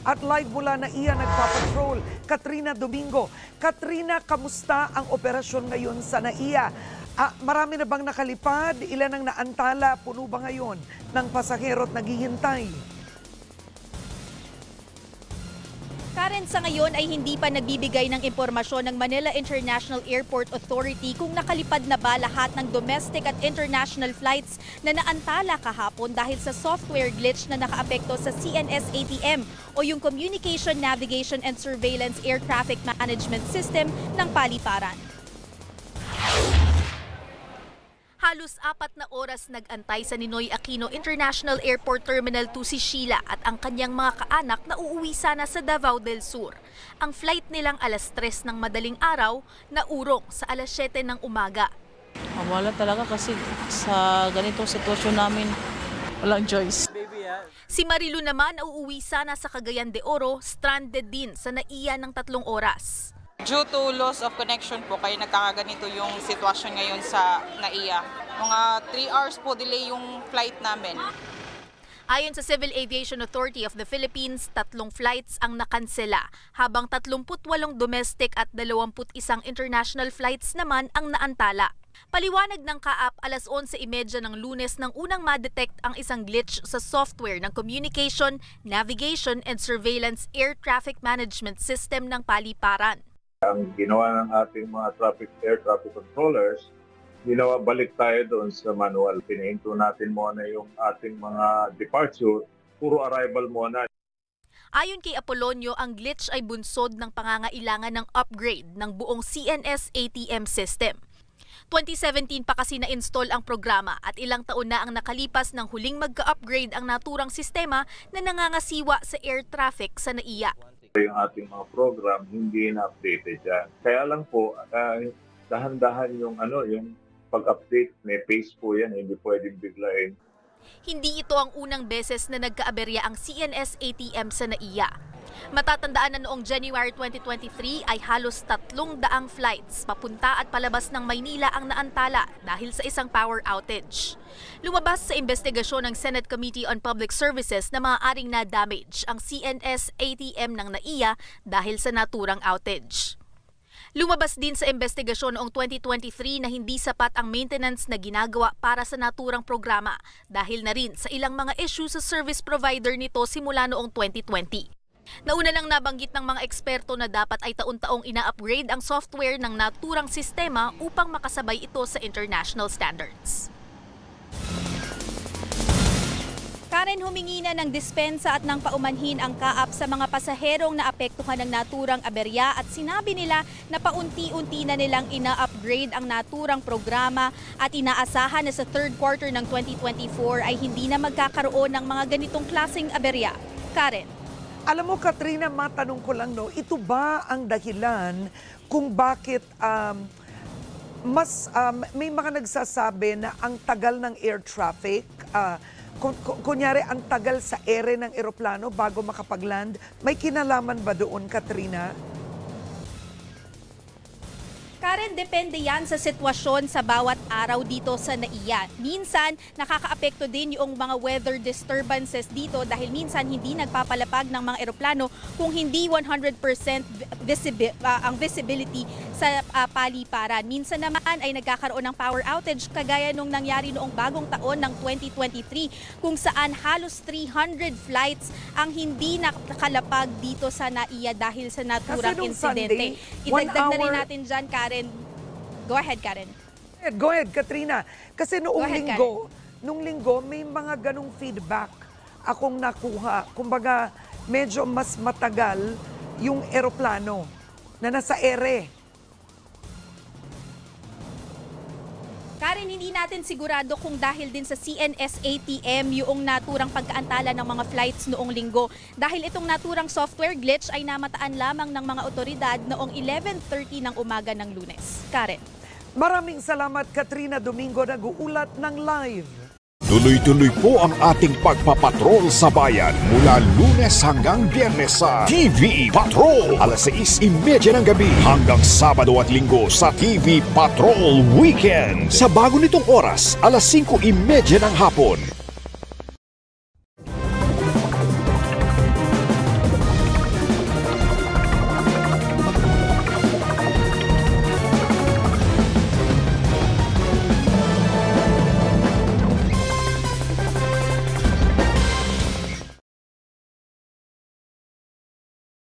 At live mula na iya nagpapatrol, Katrina Domingo. Katrina, kamusta ang operasyon ngayon sa NAIA? Marami na bang nakalipad? Ilan ang naantala? Puno ba ngayon ng pasahero at naghihintay? Karen, sa ngayon ay hindi pa nagbibigay ng impormasyon ng Manila International Airport Authority kung nakalipad na ba lahat ng domestic at international flights na naantala kahapon dahil sa software glitch na nakaapekto sa CNS-ATM o yung Communication, Navigation and Surveillance Air Traffic Management System ng paliparan. Halos 4 na oras nag-antay sa Ninoy Aquino International Airport Terminal 2 si Sheila at ang kanyang mga kaanak na uuwi sana sa Davao del Sur. Ang flight nilang alas 3 ng madaling araw na urong sa alas 7 ng umaga. Wala talaga kasi sa ganitong sitwasyon namin, walang choice. Si Marilu naman uuwi sana sa Cagayan de Oro, stranded din sa NAIA ng 3 oras. Due to loss of connection po, kaya nagkakaganito yung sitwasyon ngayon sa NAIA. Mga 3 hours po delay yung flight namin. Ayon sa Civil Aviation Authority of the Philippines, 3 flights ang nakansela, habang 38 domestic at 21 international flights naman ang naantala. Paliwanag ng kaap, alas 11:30 ng Lunes nang unang ma-detect ang isang glitch sa software ng Communication, Navigation and Surveillance Air Traffic Management System ng paliparan. Ang ginawa ng ating mga air traffic controllers, balik tayo doon sa manual. Pinahinto natin muna yung ating mga departure, puro arrival muna. Ayon kay Apolonio, ang glitch ay bunsod ng pangangailangan ng upgrade ng buong CNS-ATM system. 2017 pa kasi na-install ang programa at ilang taon na ang nakalipas ng huling magka-upgrade ang naturang sistema na nangangasiwa sa air traffic sa NAIA. Yung ating mga program hindi na-updated yan. Kaya lang po, dahan-dahan yung pag-update, may pace po yan, hindi pwedeng biglain. Hindi ito ang unang beses na nagkaaberya ang CNS-ATM sa NAIA. Matatandaan na noong January 2023 ay halos 300 flights papunta at palabas ng Maynila ang naantala dahil sa isang power outage. Lumabas sa investigasyon ng Senate Committee on Public Services na maaaring na-damage ang CNS-ATM ng NAIA dahil sa naturang outage. Lumabas din sa investigasyon noong 2023 na hindi sapat ang maintenance na ginagawa para sa naturang programa dahil na rin sa ilang mga issue sa service provider nito simula noong 2020. Nauna lang nabanggit ng mga eksperto na dapat ay taon-taong ina-upgrade ang software ng naturang sistema upang makasabay ito sa international standards. Karen, humingi na ng dispensa at ng paumanhin ang kaap sa mga pasaherong naapektuhan ng naturang aberya at sinabi nila na paunti-unti na nilang ina-upgrade ang naturang programa at inaasahan na sa third quarter ng 2024 ay hindi na magkakaroon ng mga ganitong klaseng aberya. Karen. Alam mo, Katrina, matanong ko lang, ito ba ang dahilan kung bakit may mga nagsasabi na ang tagal ng air traffic, kunyari ang tagal sa ere ng eroplano bago makapag-land, may kinalaman ba doon, Katrina? Karen, depende yan sa sitwasyon sa bawat araw dito sa NAIA. Minsan, nakakaapekto din yung mga weather disturbances dito dahil minsan hindi nagpapalapag ng mga eroplano kung hindi 100% ang visibility sa paliparan. Minsan naman ay nagkakaroon ng power outage kagaya nung nangyari noong bagong taon ng 2023 kung saan halos 300 flights ang hindi nakalapag dito sa NAIA dahil sa naturang insidente. Idagdag na rin natin dyan, Karen. Go ahead, Karen. Go ahead, Katrina. Kasi noong linggo, may mga ganong feedback akong nakuha. Kumbaga, medyo mas matagal yung eroplano na nasa ere. Karen, hindi natin sigurado kung dahil din sa CNS-ATM yung naturang pagkaantala ng mga flights noong linggo. Dahil itong naturang software glitch ay namataan lamang ng mga otoridad noong 11:30 ng umaga ng Lunes. Karen. Maraming salamat, Katrina Domingo, nag-uulat ng live. Tuloy-tuloy po ang ating pagpapatrol sa bayan mula Lunes hanggang Biyernes sa TV Patrol. Alas 6:30 ng gabi hanggang Sabado at Linggo sa TV Patrol Weekend. Sa bago nitong oras, alas 5:30 ng hapon.